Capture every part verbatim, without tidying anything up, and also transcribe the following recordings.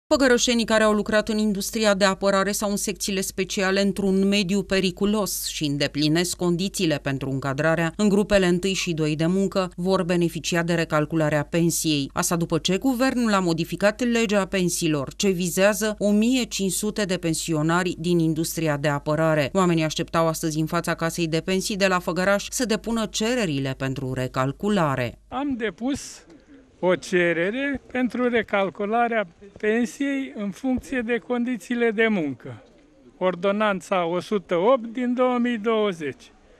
Făgărășenii care au lucrat în industria de apărare sau în secțiile speciale într-un mediu periculos și îndeplinesc condițiile pentru încadrarea în grupele unu și doi de muncă vor beneficia de recalcularea pensiei. Asta după ce guvernul a modificat legea pensiilor, ce vizează o mie cinci sute de pensionari din industria de apărare. Oamenii așteptau astăzi în fața casei de pensii de la Făgăraș să depună cererile pentru recalculare. Am depus o cerere pentru recalcularea pensiei în funcție de condițiile de muncă. Ordonanța o sută opt din două mii douăzeci.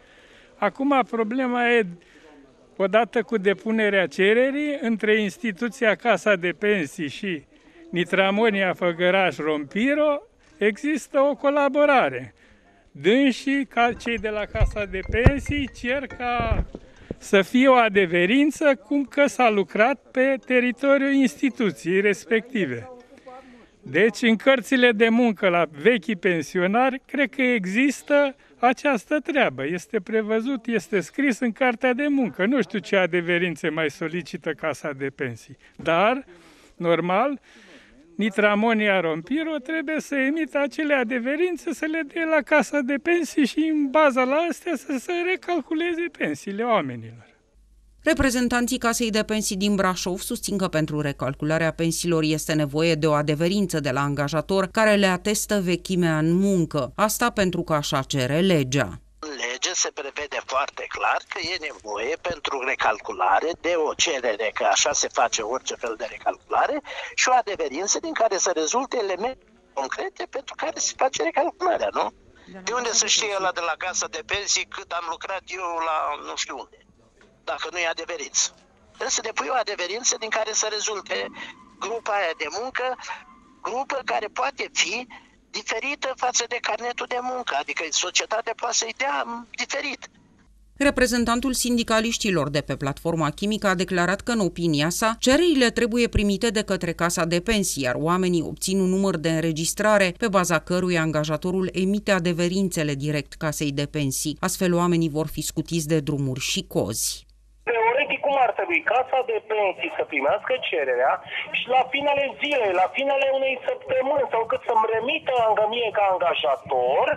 Acum problema e, odată cu depunerea cererii, între instituția Casa de Pensii și Nitramonia Făgăraș Rompiro, există o colaborare. Dânsii, ca cei de la Casa de Pensii, cer ca să fie o adeverință cum că s-a lucrat pe teritoriul instituției respective. Deci, în cărțile de muncă la vechii pensionari, cred că există această treabă. Este prevăzut, este scris în cartea de muncă. Nu știu ce adeverințe mai solicită Casa de Pensii. Dar, normal, Nitramonia Rompiro trebuie să emită acele adeverințe, să le dea la Casa de Pensii și în baza la astea să se recalculeze pensiile oamenilor. Reprezentanții Casei de Pensii din Brașov susțin că pentru recalcularea pensiilor este nevoie de o adeverință de la angajator care le atestă vechimea în muncă. Asta pentru că așa cere legea. În lege se prevede foarte clar că e nevoie pentru recalculare de o cerere, că așa se face orice fel de recalculare, și o adeverință din care să rezulte elemente concrete pentru care se face recalcularea, nu? De unde să știe ăla de la Casa de Pensii cât am lucrat eu la nu știu unde, dacă nu e adeverință? Trebuie să depui o adeverință din care să rezulte grupa aia de muncă, grupă care poate fi diferită față de carnetul de muncă, adică societatea poate să-i dea diferit. Reprezentantul sindicaliștilor de pe platforma chimică a declarat că, în opinia sa, cererile trebuie primite de către Casa de Pensii, iar oamenii obțin un număr de înregistrare pe baza căruia angajatorul emite adeverințele direct Casei de Pensii. Astfel, oamenii vor fi scutiți de drumuri și cozi. Teoretic, cum ar trebui Casa de Pensii să primească cererea și la finele zilei, la finele unei săptămâni sau cât să-mi remită mie ca angajator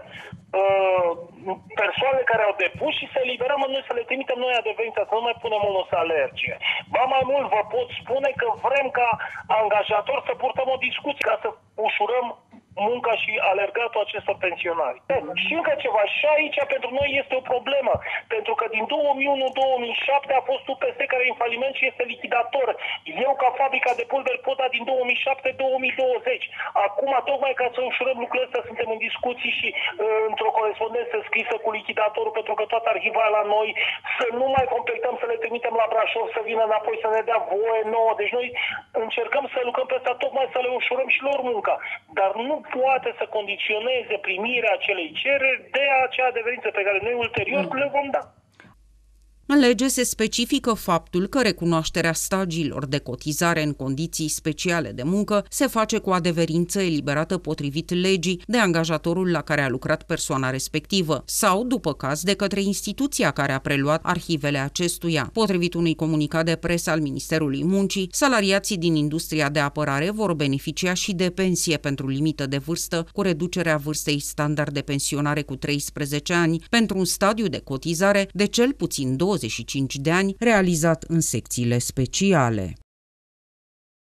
persoane care au depus și să eliberăm noi, să le trimitem noi adeverința, să nu mai punem unul să alerge. Ba mai mult, vă pot spune că vrem ca angajator să purtăm o discuție ca să ușurăm munca și alergatul acestor pensionari. Și încă ceva, și aici pentru noi este o problemă, pentru că din două mii unu două mii șapte a fost U P S care e în faliment și este lichidator. Eu, ca fabrica de pulberi, pot da din două mii șapte două mii douăzeci. Acum, tocmai ca să ușurăm lucrurile astea, suntem în discuții și uh, într-o corespondență scrisă cu lichidatorul, pentru că toată arhiva la noi, să nu mai completăm, să le trimitem la Brașov, să vină înapoi, să ne dea voie nouă. Deci noi încercăm să lucrăm pe asta, tocmai să le ușurăm și lor munca. Dar nu poate să condiționeze primirea acelei cereri de acea adeverință pe care noi ulterior mm. le vom da. În lege se specifică faptul că recunoașterea stagiilor de cotizare în condiții speciale de muncă se face cu adeverință eliberată potrivit legii de angajatorul la care a lucrat persoana respectivă sau, după caz, de către instituția care a preluat arhivele acestuia. Potrivit unui comunicat de presă al Ministerului Muncii, salariații din industria de apărare vor beneficia și de pensie pentru limită de vârstă cu reducerea vârstei standard de pensionare cu treisprezece ani pentru un stadiu de cotizare de cel puțin douăzeci și cinci de ani realizat în secțiile speciale.